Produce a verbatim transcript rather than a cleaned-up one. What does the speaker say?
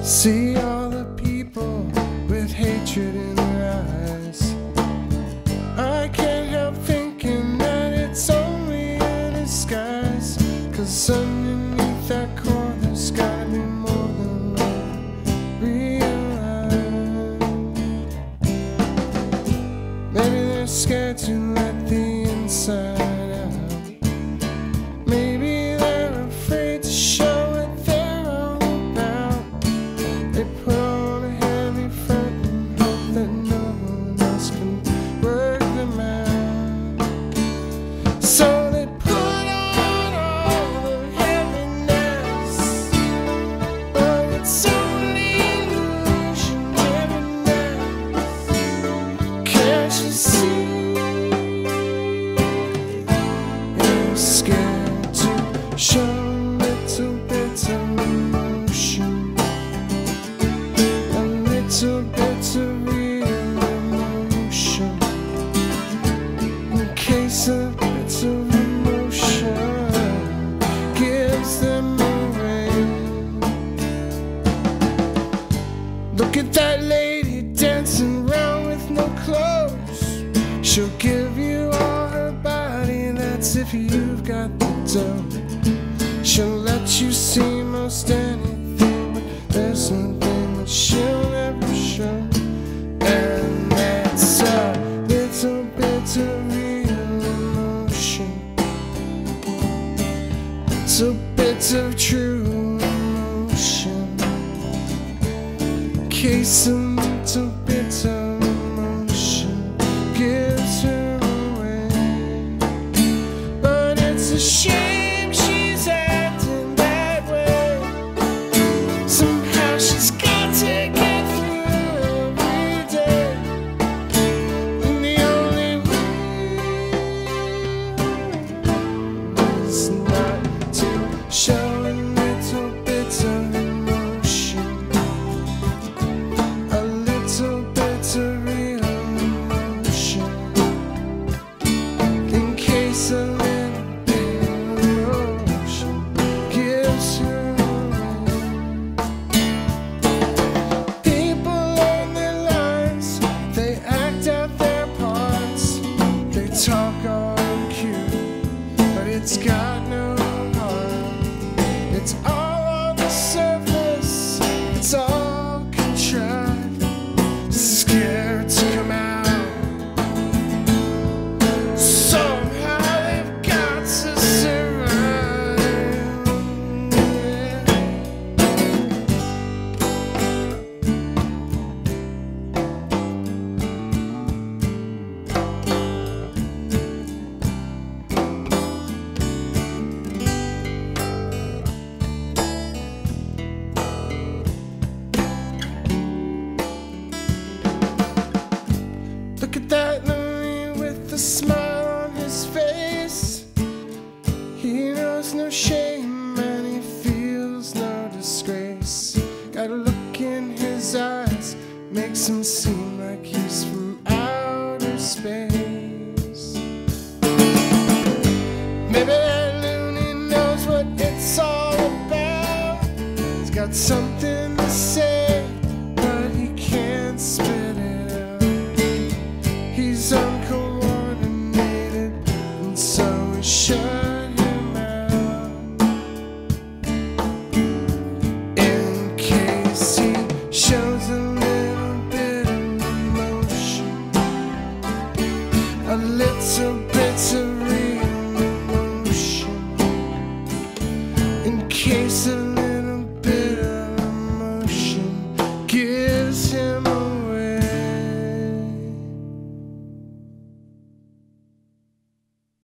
See all the people with hatred in their eyes. I can't help thinking that it's only a disguise, 'cause underneath that core there's gotta be more than we realize. Maybe they're scared to let the inside out. Maybe they're afraid to show what they're all about. They put on a heavy front and hope that no one else can work them out. So they put on all the heaviness, but it's only illusion, heaviness. Can't you see? You're scared to show a little bit of emotion, a little bit of real emotion, in case a bit of emotion gives them away. Look at that lady dancing around with no clothes. She'll give you all her body, that's if you've got the dough. She'll let you see most anything, but there's something that she'll never show, and that's a little bit of real emotion, little bit of true emotion, in case a little bit of emotion gives her away. But it's a shame she's acting that way. Somehow she's got to get through every day, and the only way is not to show a little bit of emotion, a little bit of real emotion, in case a little bit of emotion gives her away. People learn their lines, they act out their parts, they talk all cute, but it's got no heart. It's all on the surface, it's all contrived, scared to come out. Somehow they've got to survive. Look at that Marine with a smile on his face. He knows no shame and he feels no disgrace. Got a look in his eyes, makes him seem like he's from outer space. Maybe that loony knows what it's all about. He's got something to say, but he can't spit it out. He's uncoordinated, and so we shut him out, in case he shows a little bit of emotion, a little